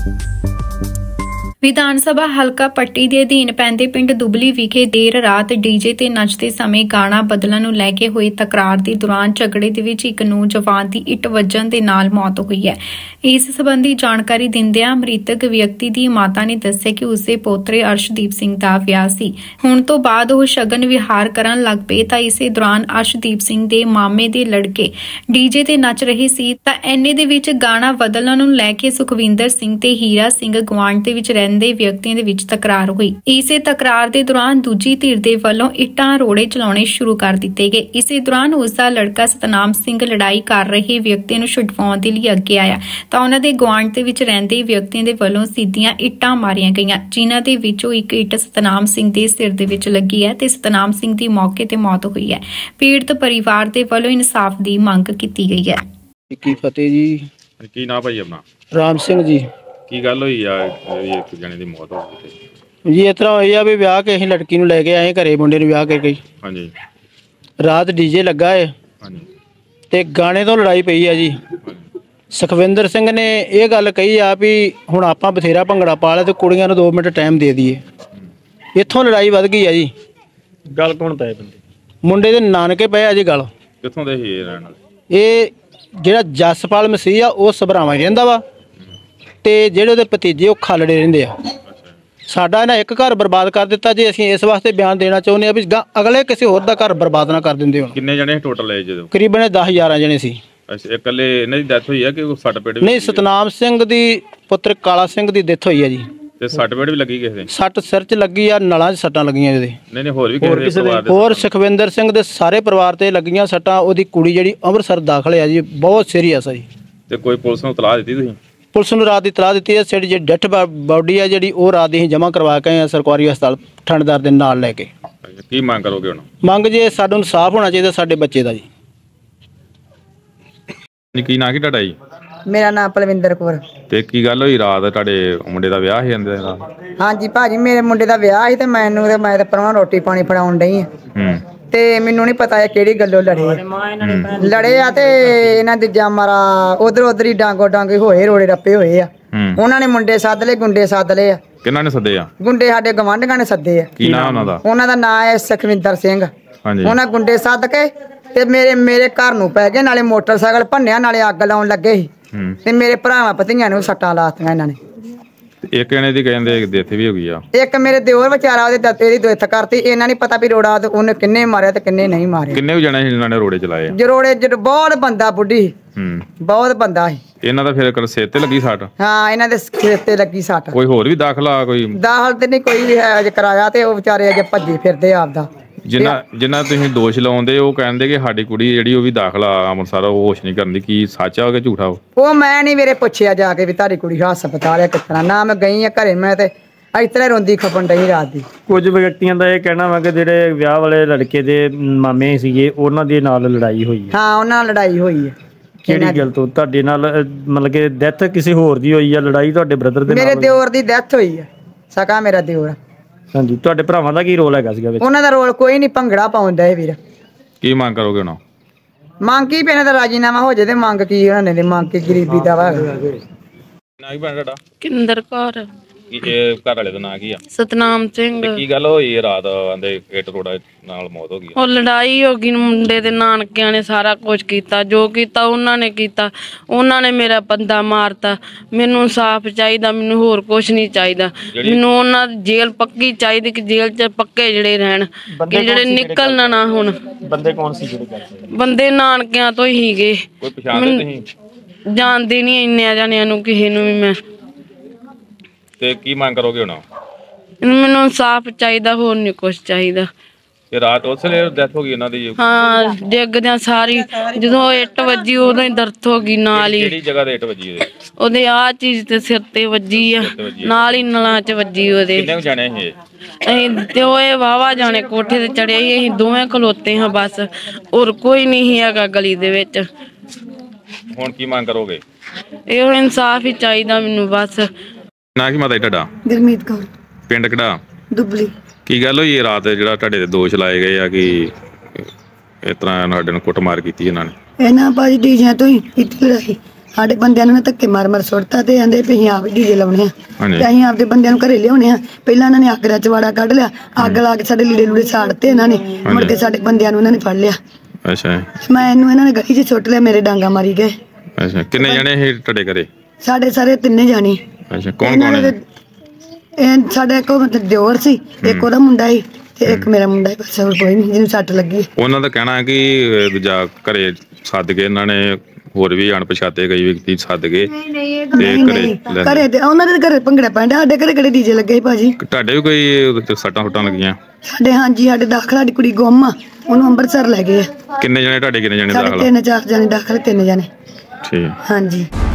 ਵਿਧਾਨ ਸਭਾ ਹਲਕਾ ਪੱਟੀ ਦੇ ਅਧੀਨ ਪੈਂਦੇ ਪਿੰਡ ਦੁਬਲੀ ਵਿਖੇ ਦੇਰ ਰਾਤ ਡੀਜੇ ਤੇ ਨੱਚਦੇ ਸਮੇਂ ਗਾਣਾ ਬਦਲਣ ਨੂੰ ਲੈ ਕੇ ਹੋਈ ਤਕਰਾਰ ਦੇ ਦੌਰਾਨ ਝਗੜੇ ਦੇ ਵਿੱਚ ਇੱਕ ਨੌਜਵਾਨ ਦੀ ਇੱਟ ਵੱਜਣ ਦੇ ਨਾਲ ਮੌਤ ਹੋਈ ਹੈ। ਇਸ ਸੰਬੰਧੀ ਜਾਣਕਾਰੀ ਦਿੰਦਿਆਂ ਮ੍ਰਿਤਕ ਵਿਅਕਤੀ ਦੀ ਮਾਤਾ ਨੇ ਦੱਸਿਆ ਕਿ ਉਸਦੇ ਪੋਤਰੇ ਅਰਸ਼ਦੀਪ ਸਿੰਘ ਦਾ ਵਿਆਹ ਸੀ। ਹੁਣ ਤੋਂ ਬਾਅਦ ਉਹ ਸ਼ਗਨ ਵਿਹਾਰ ਕਰਨ ਲੱਗ ਪਏ ਤਾਂ ਇਸੇ ਦੌਰਾਨ ਅਰਸ਼ਦੀਪ ਸਿੰਘ ਦੇ ਮਾਮੇ ਦੇ ਲੜਕੇ ਡੀਜੇ ਤੇ ਨੱਚ ਰਹੇ ਸੀ ਤਾਂ ਐਨੇ ਦੇ ਵਿੱਚ ਗਾਣਾ ਬਦਲਣ ਨੂੰ ਲੈ ਕੇ ਸੁਖਵਿੰਦਰ ਸਿੰਘ ਤੇ ਹੀਰਾ ਸਿੰਘ ਗੁਆਂਢ ਦੇ ਵਿੱਚ ਦੇ ਵਿਅਕਤੀਆਂ ਦੇ ਵਿੱਚ ਤਕਰਾਰ ਹੋਈ। ਇਸੇ ਤਕਰਾਰ ਦੇ ਦੌਰਾਨ ਦੂਜੀ ਧਿਰ ਦੇ ਵੱਲੋਂ ਇੱਟਾਂ ਰੋੜੇ ਚਲਾਉਣੇ ਸ਼ੁਰੂ ਕਰ ਦਿੱਤੇ ਗਏ। ਇਸੇ ਦੌਰਾਨ ਉਸ ਦਾ ਲੜਕਾ ਸਤਨਾਮ ਸਿੰਘ ਲੜਾਈ ਕਰ ਰਹੇ ਵਿਅਕਤੀਆਂ ਨੂੰ ਛੁਡਵਾਉਣ ਦੇ ਲਈ ਅੱਗੇ ਆਇਆ ਤਾਂ ਉਹਨਾਂ ਦੇ ਗੁਆਂਢ ਦੇ ਵਿੱਚ ਰਹਿੰਦੇ ਵਿਅਕਤੀਆਂ ਦੇ ਵੱਲੋਂ ਸਿੱਧੀਆਂ ਇੱਟਾਂ ਮਾਰੀਆਂ ਗਈਆਂ, ਜਿਨ੍ਹਾਂ ਦੇ ਵਿੱਚੋਂ ਇੱਕ ਇੱਟ ਸਤਨਾਮ ਸਿੰਘ ਦੇ ਸਿਰ ਦੇ ਵਿੱਚ ਲੱਗੀ ਹੈ ਤੇ ਸਤਨਾਮ ਸਿੰਘ ਦੀ ਮੌਕੇ ਤੇ ਮੌਤ ਹੋਈ ਹੈ। ਪੀੜਤ ਪਰਿਵਾਰ ਦੇ ਵੱਲੋਂ ਇਨਸਾਫ ਦੀ ਮੰਗ ਕੀਤੀ ਗਈ ਹੈ। ਕੀ ਫਤਿਹ ਜੀ। ਕੀ ਨਾਂ ਭਾਈ ਆਪਣਾ? ਰਾਮ ਸਿੰਘ ਜੀ। ਕੀ ਗੱਲ ਹੋਈ ਆ ਇੱਕ ਜਣੇ ਦੀ ਮੌਤ ਹੋ ਗਈ ਜੀ? ਇਸ ਤਰ੍ਹਾਂ ਹੋਈ ਆ ਵੀ ਵਿਆਹ ਕੇ ਅਸੀਂ ਲੜਕੀ ਨੂੰ ਲੈ ਕੇ ਆਏ ਘਰੇ, ਮੁੰਡੇ ਨੂੰ ਵਿਆਹ ਕੇ ਗਈ। ਹਾਂਜੀ। ਰਾਤ ਡੀਜੇ ਲੱਗਾ ਏ। ਹਾਂਜੀ। ਤੇ ਗਾਣੇ ਤੋਂ ਲੜਾਈ ਪਈ ਆ ਜੀ। ਸੁਖਵਿੰਦਰ ਸਿੰਘ ਨੇ ਇਹ ਗੱਲ ਕਹੀ ਆ ਵੀ ਹੁਣ ਆਪਾਂ ਬਥੇਰਾ ਭੰਗੜਾ ਪਾ ਲਿਆ ਤੇ ਕੁੜੀਆਂ ਨੂੰ 2 ਮਿੰਟ ਟਾਈਮ ਦੇ ਦਈਏ। ਇੱਥੋਂ ਲੜਾਈ ਵੱਧ ਗਈ ਆ ਜੀ। ਗੱਲ ਕੌਣ ਪਏ ਬੰਦੇ? ਮੁੰਡੇ ਦੇ ਨਾਨਕੇ ਪਏ ਆ ਜੀ। ਗੱਲ ਕਿੱਥੋਂ ਦੇ ਸੀ ਰਹਿਣ ਵਾਲੇ? ਇਹ ਜਿਹੜਾ ਜਸਪਾਲ ਮਸੀਹ ਆ ਉਹ ਸਭਰਾਵਾਂ ਹੀ ਰਹਿੰਦਾ ਵਾ ਤੇ ਜਿਹੜੇ ਉਹਦੇ ਭਤੀਜੇ ਉਹ ਖਾਲੜੇ ਰਹਿੰਦੇ ਆ। ਸਾਡਾ ਇਹਨਾਂ ਇੱਕ ਘਰ ਬਰਬਾਦ ਕਰ ਦਿੱਤਾ ਜੀ। ਅਸੀਂ ਇਸ ਵਾਸਤੇ ਬਿਆਨ ਦੇਣਾ ਚਾਹੁੰਦੇ ਆ ਵੀ ਅਗਲੇ ਕਿਸੇ ਹੋਰ ਦਾ ਘਰ ਬਰਬਾਦ ਨਾ ਕਰ ਦਿੰਦੇ ਹੋਣ। ਕਿੰਨੇ ਜਣੇ ਟੋਟਲ ਹੈ ਜਦੋਂ? ਕਰੀਬਨ 10-11 ਜਣੇ ਸੀ। ਅੱਛਾ, ਇਕੱਲੇ ਇਹਨਾਂ ਦੀ ਡੈਥ ਹੋਈ ਆ ਕਿ ਸੱਟ ਪੇਟ? ਨਹੀਂ, ਸਤਨਾਮ ਸਿੰਘ ਦੀ ਪੁੱਤਰ ਕਾਲਾ ਸਿੰਘ ਦੀ ਡੈਥ ਹੋਈ ਆ ਜੀ। ਤੇ ਸੱਟ ਪੇਟ ਵੀ ਲੱਗੀ ਕਿਸੇ ਦੇ? ਸੱਟ ਸਿਰ 'ਚ ਲੱਗੀ ਆ, ਨਲਾਂ 'ਚ ਸੱਟਾਂ ਲੱਗੀਆਂ ਇਹਦੇ। ਨਹੀਂ ਹੋਰ ਵੀ ਕਿਸੇ ਦੇ? ਹੋਰ ਸੁਖਵਿੰਦਰ ਸਿੰਘ ਦੇ ਸਾਰੇ ਪਰਿਵਾਰ ਤੇ ਲੱਗੀਆਂ ਸੱਟਾਂ। ਉਹਦੀ ਕੁੜੀ ਜਿਹੜੀ ਅੰਮ੍ਰਿਤਸਰ ਦਾਖਲ ਆ ਜੀ, ਬਹੁਤ ਸੀਰੀਅਸ ਆ ਜੀ। ਤੇ ਕੋਈ ਪੁਲਿਸ ਨੂੰ ਇਤਲਾਹ ਦਿੱਤੀ ਤੁਸੀਂ? ਪੁਲਿਸ ਨੂੰ ਰਾਤ ਦੀ ਇਤਲਾਹ ਦਿੱਤੀ ਹੈ। ਸਾਡੀ ਜਿਹੜੀ ਡੈਥ ਬਾਡੀ ਆ ਜਿਹੜੀ ਉਹ ਰਾਤ ਦੀ ਅਸੀਂ ਜਮ੍ਹਾਂ ਕਰਵਾ ਕੇ ਆਏ ਆ ਸਰਕਾਰੀ ਹਸਪਤਾਲ ਠੰਡਦਾਰ ਦੇ ਨਾਲ ਲੈ ਕੇ। ਕੀ ਮੰਗ ਕਰੋਗੇ ਹੁਣ? ਮੰਗ ਜੇ ਸਾਨੂੰ ਇਨਸਾਫ ਹੋਣਾ ਚਾਹੀਦਾ ਸਾਡੇ ਬੱਚੇ ਦਾ ਜੀ। ਕੀ ਨਾਂ ਕੀ ਤੁਹਾਡਾ ਜੀ? ਮੇਰਾ ਨਾਮ ਪਲਵਿੰਦਰ ਕੌਰ। ਤੇ ਕੀ ਗੱਲ ਹੋਈ ਰਾਤ ਤੁਹਾਡੇ ਮੁੰਡੇ ਦਾ ਵਿਆਹ ਸੀ ਜਾਂਦੇ ਦਾ? ਹਾਂਜੀ ਭਾਜੀ, ਮੇਰੇ ਮੁੰਡੇ ਦਾ ਵਿਆਹ ਸੀ ਤੇ ਮੈਂ ਤਾਂ ਪਰਵਾਹ ਰੋਟੀ ਪਾਣੀ ਫੜਾਉਣ ਡਈ ਆ ਤੇ ਮੈਨੂੰ ਨਹੀਂ ਪਤਾ ਇਹ ਕਿਹੜੀ ਗੱਲੋਂ ਲੜੇ ਆ ਤੇ ਇਹਨਾਂ ਦੇ ਜਾਮਾਰਾ ਉਧਰ ਹੀ ਡਾਂਗੋ ਡਾਂਗੇ ਹੋਏ, ਰੋੜੇ ਰੱਪੇ ਹੋਏ ਆ। ਉਹਨਾਂ ਨੇ ਮੁੰਡੇ ਸੱਦ ਲਏ, ਗੁੰਡੇ ਸੱਦ ਲਏ ਆ। ਕਿਹਨਾਂ ਨੇ ਸੱਦੇ ਆ? ਗੁੰਡੇ ਸਾਡੇ ਗਵਾਂਢੀਆਂ ਨੇ ਸੱਦੇ ਆ। ਕੀ ਨਾਮ ਉਹਨਾਂ ਦਾ? ਉਹਨਾਂ ਦਾ ਨਾਮ ਹੈ ਸੁਖਵਿੰਦਰ ਸਿੰਘ। ਹਾਂਜੀ। ਉਹਨਾਂ ਗੁੰਡੇ ਸੱਦ ਕੇ ਤੇ ਮੇਰੇ ਘਰ ਨੂੰ ਪੈ ਗਏ, ਨਾਲੇ ਮੋਟਰਸਾਈਕਲ ਭੰਨਿਆ, ਨਾਲੇ ਅੱਗ ਲਾਉਣ ਲੱਗੇ ਸੀ ਤੇ ਮੇਰੇ ਭਰਾਵਾਂ ਭਤੀਆਂ ਨੂੰ ਸੱਟਾਂ ਲਾਤੀਆਂ ਇਹਨਾਂ ਨੇ। ਇੱਕ ਜਣੇ ਦੀ ਕਹਿੰਦੇ ਡੈਥ ਵੀ ਹੋ ਗਈ ਆ। ਇੱਕ ਮੇਰੇ ਦਿਓਰ ਵਿਚਾਰਾ ਉਹਦੇ ਦਾਤੇ ਦੀ ਡੈਥ ਕਰਤੀ। ਇਹਨਾਂ ਨਹੀਂ ਪਤਾ ਵੀ ਰੋੜਾ ਉਹਨੇ ਕਿੰਨੇ ਮਾਰਿਆ ਤੇ ਕਿੰਨੇ ਨਹੀਂ ਮਾਰਿਆ। ਕਿੰਨੇ ਜਣੇ ਸੀ ਇਹਨਾਂ ਨੇ ਰੋੜੇ ਚਲਾਏ? ਜਰੋੜੇ ਬਹੁਤ ਬੰਦਾ ਬੁੱਢੀ ਬਹੁਤ ਬੰਦਾ ਸੀ। ਇਹਨਾਂ ਦਾ ਫਿਰ ਸਿਰ ਤੇ ਲੱਗੀ ਸੱਟ? ਹਾਂ, ਇਹਨਾਂ ਦੇ ਸਿਰ ਤੇ ਲੱਗੀ ਸੱਟ। ਕੋਈ ਹੋਰ ਵੀ ਦਾਖਲਾ? ਕੋਈ ਦਾਖਲ ਤੇ ਨਹੀਂ ਕੋਈ ਅਜੇ ਕਰਾਇਆ ਤੇ ਉਹ ਵਿਚਾਰੇ ਅਜੇ ਭੱਜੇ ਫਿਰਦੇ ਆਪਦਾ। ਜਿੰਨਾ ਤੁਸੀਂ ਦੋਸ਼ ਲਾਉਂਦੇ ਉਹ ਕਹਿੰਦੇ ਕਿ ਸਾਡੀ ਕੁੜੀ ਜਿਹੜੀ ਉਹ ਵੀ ਦਾਖਲਾ ਅੰਮ੍ਰਿਤਸਰ ਉਹ ਹੋਸ਼ ਨਹੀਂ ਕਰਦੀ। ਕੀ ਸੱਚ ਆ ਕਿ ਝੂਠਾ? ਉਹ ਮੈਂ ਨਹੀਂ ਵੀਰੇ ਪੁੱਛਿਆ ਜਾ ਕੇ ਵੀ ਤੁਹਾਡੀ ਕੁੜੀ ਹਸਪਤਾਲ ਹੈ ਕਿਸ ਤਰ੍ਹਾਂ। ਨਾ ਮੈਂ ਗਈ ਆ ਘਰੇ, ਮੈਂ ਤੇ ਇਸ ਤਰ੍ਹਾਂ ਰੋਂਦੀ ਖਪਣ ਡਈ ਰਾਤ ਦੀ। ਕੁਝ ਵਿਅਕਤੀਆਂ ਦਾ ਇਹ ਕਹਿਣਾ ਵਾ ਕਿ ਜਿਹੜੇ ਵਿਆਹ ਵਾਲੇ ਲੜਕੇ ਦੇ ਮਾਮੇ ਸੀਗੇ ਉਹਨਾਂ ਦੇ ਨਾਲ ਲੜਾਈ ਹੋਈ ਹੈ। ਹਾਂ, ਉਹਨਾਂ ਨਾਲ ਲੜਾਈ ਹੋਈ ਹੈ। ਕਿਹੜੀ ਗੱਲ ਤੋਂ? ਤੁਹਾਡੇ ਨਾਲ ਮਤਲਬ ਕਿ ਡੈਥ ਕਿਸੇ ਹੋਰ ਦੀ ਹੋਈ ਆ? ਲੜਾਈ ਤੁਹਾਡੇ ਬ੍ਰਦਰ ਦੇ ਨਾਲ? ਮੇਰੇ ਦਿਓਰ ਦੀ ਡੈਥ ਹੋਈ ਹੈ, ਸਕਾ ਮੇਰਾ ਦਿਓਰ। ਹਾਂਜੀ। ਤੁਹਾਡੇ ਭਰਾਵਾਂ ਦਾ ਕੀ ਰੋਲ ਹੈਗਾ ਸੀਗਾ ਵਿੱਚ? ਉਹਨਾਂ ਦਾ ਰੋਲ ਕੋਈ ਨਹੀਂ, ਭੰਗੜਾ ਪਾਉਂਦਾ ਇਹ ਵੀਰ। ਕੀ ਮੰਗ ਕਰੋਗੇ ਹੁਣ? ਮੰਗ ਕੀ ਪੈਣਾ ਤਾਂ ਰਾਜੀਨਾਮਾ ਹੋ ਜਾਏ ਤੇ ਮੰਗ ਕੀ ਉਹਨਾਂ ਨੇ ਮੰਗ ਕੇ ਗਰੀਬੀ ਦਾ ਵਾ। ਨਾ ਕੀ ਤੁਹਾਡਾ? ਕਿੰਦਰ ਕੌਰ। ਕੀ ਇਹ ਘਰ ਵਾਲੇ ਦਾ ਨਾਂ ਕੀ ਆ? ਸਤਨਾਮ ਸਿੰਘ। ਕੀ ਗੱਲ ਹੋਈ ਰਾਤ ਆਂਦੇ ਇੱਟ ਰੋੜਾ ਨਾਲ ਮੌਤ ਹੋ ਗਈ? ਉਹ ਲੜਾਈ ਹੋ ਗਈ, ਮੁੰਡੇ ਦੇ ਨਾਨਕਿਆਂ ਨੇ ਸਾਰਾ ਕੁਝ ਕੀਤਾ, ਜੋ ਕੀਤਾ ਉਹਨਾਂ ਨੇ ਕੀਤਾ। ਉਹਨਾਂ ਨੇ ਮੇਰਾ ਬੰਦਾ ਮਾਰਤਾ। ਮੈਨੂੰ ਇਨਸਾਫ ਚਾਹੀਦਾ, ਮੈਨੂੰ ਹੋਰ ਕੁਝ ਨਹੀਂ ਚਾਹੀਦਾ। ਮੈਨੂੰ ਉਹਨਾਂ ਦੀ ਜੇਲ੍ਹ ਪੱਕੀ ਚਾਹੀਦੀ ਕਿ ਜੇਲ੍ਹ 'ਚ ਪੱਕੇ ਜਿਹੜੇ ਰਹਿਣ, ਕਿ ਜਿਹੜੇ ਨਿਕਲਣਾ ਨਾ ਹੁਣ। ਬੰਦੇ ਕੌਣ ਸੀ ਜਿਹੜੇ ਕਰਦੇ? ਬੰਦੇ ਨਾਨਕਿਆਂ ਤੋਂ ਹੀ ਸੀਗੇ। ਕੋਈ ਪਛਾਣਦੇ ਤੁਸੀਂ? ਜਾਣਦੇ ਨਹੀਂ ਇੰਨਿਆਂ ਜਾਣਿਆਂ ਨੂੰ ਕਿਸੇ ਨੂੰ ਵੀ ਮੈਂ। ਤੇ ਕੀ ਮੰਗ ਕਰੋਗੇ ਹੁਣ? ਮੈਨੂੰ ਇਨਸਾਫ ਚਾਹੀਦਾ, ਹੋਰ ਨਹੀਂ ਕੁਛ ਚਾਹੀਦਾ। ਤੇ ਰਾਤ ਉਸ ਵੇਲੇ ਡੈਥ ਹੋ ਗਈ ਉਹਨਾਂ ਦੀ? ਹਾਂ, ਡਿੱਗਦਿਆਂ ਸਾਰੀ ਜਦੋਂ ਇੱਟ ਵੱਜੀ ਉਦੋਂ ਹੀ ਦਰਦ ਹੋ ਗਈ ਨਾਲ ਹੀ। ਕਿਹੜੀ ਜਗ੍ਹਾ ਤੇ ਇੱਟ ਵੱਜੀ ਉਹਦੇ? ਉਹਦੇ ਆਹ ਚੀਜ਼ ਤੇ ਸਿਰ ਤੇ ਵੱਜੀ ਆ, ਨਾਲ ਹੀ ਨਲਾਂ 'ਚ ਵੱਜੀ ਉਹਦੇ। ਕਿੰਨੇ ਜਾਣੇ ਸੀ? ਅਸੀਂ ਤੇ ਉਹ ਵਾਹਵਾ ਜਾਣੇ ਕੋਠੇ ਤੇ ਚੜਿਆ ਹੀ, ਅਸੀਂ ਦੋਵੇਂ ਖਲੋਤੇ ਹਾਂ ਬਸ, ਹੋਰ ਕੋਈ ਨਹੀਂ ਹੈਗਾ ਗਲੀ ਦੇ ਵਿੱਚ। ਹੁਣ ਕੀ ਮੰਗ ਕਰੋਗੇ? ਇਹੋ ਇਨਸਾਫ ਹੀ ਚਾਹੀਦਾ ਮੈਨੂੰ ਬਸ। ਨਾ ਕੀ ਮਾਤਾ ਤੁਹਾਡਾ? ਗੁਰਮੀਤ ਕੌਰ। ਪਿੰਡ ਕਿਹੜਾ? ਦੁਬਲੀ। ਕੀ ਗੱਲ ਹੋਈ ਰਾਤ ਜਿਹੜਾ ਤੁਹਾਡੇ ਤੇ ਦੋਸ਼ ਲਾਏ ਗਏ ਆ ਕਿ ਇਸ ਤਰ੍ਹਾਂ ਸਾਡੇ ਨੂੰ ਕੁੱਟਮਾਰ ਕੀਤੀ ਇਹਨਾਂ ਨੇ? ਇਹਨਾਂ ਭਾਜੀ ਡੀਜਿਆਂ ਤੋਂ ਹੀ ਕੀਤੀ ਲੜਾਈ। ਸਾਡੇ ਬੰਦਿਆਂ ਨੂੰ ਧੱਕੇ ਮਾਰ ਸੁੱਟਤਾ ਤੇ ਕਹਿੰਦੇ ਵੀ ਅਸੀਂ ਆਪ ਡੀਜੇ ਲਾਉਣੇ ਆ ਹਾਂਜੀ। ਤੇ ਅਸੀਂ ਆਪਦੇ ਬੰਦਿਆਂ ਨੂੰ ਘਰੇ ਲਿਆਉਣੇ ਆ। ਪਹਿਲਾਂ ਇਹਨਾਂ ਨੇ ਅੱਗ ਦਾ ਚਵਾੜਾ ਕੱਢ ਲਿਆ, ਅੱਗ ਲਾ ਕੇ ਸਾਡੇ ਲੀੜੇ ਲੂੜੇ ਸਾੜਤੇ ਇਹਨਾਂ ਨੇ। ਮੁੜ ਕੇ ਸਾਡੇ ਬੰਦਿਆਂ ਨੂੰ ਇਹਨਾਂ ਨੇ ਫੜ ਲਿਆ। ਅੱਛਾ ਮੈਂ ਇਹਨੂੰ ਇਹਨਾਂ ਨੇ ਗਲੀ 'ਚ ਸੁੱਟ ਲਿਆ, ਮੇਰੇ ਡਾਂਗਾ ਮਾਰੀ ਗਏ। ਅੱਛਾ ਕਿੰਨੇ ਜਣੇ ਇਹ ਤੁਹਾਡੇ ਘਰੇ? ਸਾਡੇ ਸਾਰੇ ਤਿੰਨੇ ਜਾਣੇ। ਅੱਛਾ ਕੌਣ ਕੌਣ ਹੈ? ਇਹ ਸਾਡਾ ਇੱਕ ਦਿਓਰ ਸੀ, ਇੱਕ ਉਹਦਾ ਮੁੰਡਾ ਸੀ ਤੇ ਇੱਕ ਮੇਰਾ ਮੁੰਡਾ ਸੀ। ਬਸ ਹੋਰ ਕੋਈ ਨਹੀਂ ਜਿਹਨੂੰ ਸੱਟ ਲੱਗੀ। ਉਹਨਾਂ ਦਾ ਕਹਿਣਾ ਕਿ ਦੂਜਾ ਘਰੇ ਸੱਦ ਕੇ ਇਹਨਾਂ ਨੇ ਹੋਰ ਵੀ ਅਣਪਛਾਤੇ ਕਈ ਵਿਅਕਤੀ ਸੱਦ ਕੇ ਤੇ ਘਰੇ ਤੇ ਉਹਨਾਂ ਦੇ ਘਰੇ ਭੰਗੜਾ ਪੈਂਦਾ, ਸਾਡੇ ਘਰੇ ਕਿਹੜੇ ਡੀਜੇ ਲੱਗੇ ਸੀ ਭਾਜੀ? ਤੁਹਾਡੇ ਵੀ ਕੋਈ ਸੱਟਾਂ ਫੁੱਟਾਂ ਲੱਗੀਆਂ? ਸਾਡੇ ਹਾਂਜੀ, ਸਾਡੇ ਦਾਖਲ ਸਾਡੀ ਕੁੜੀ ਗੁੰਮ ਆ, ਉਹਨੂੰ ਅੰਮ੍ਰਿਤਸਰ ਲੈ ਗਏ ਆ। ਕਿੰਨੇ ਜਣੇ ਤੁਹਾਡੇ? ਕਿੰਨੇ ਜਣੇ ਸਾਡੇ ਦਾਖਲ? 3-4 ਜਣੇ ਦਾਖਲ, 3 ਜਣੇ। ਠੀਕ। ਹਾਂਜੀ।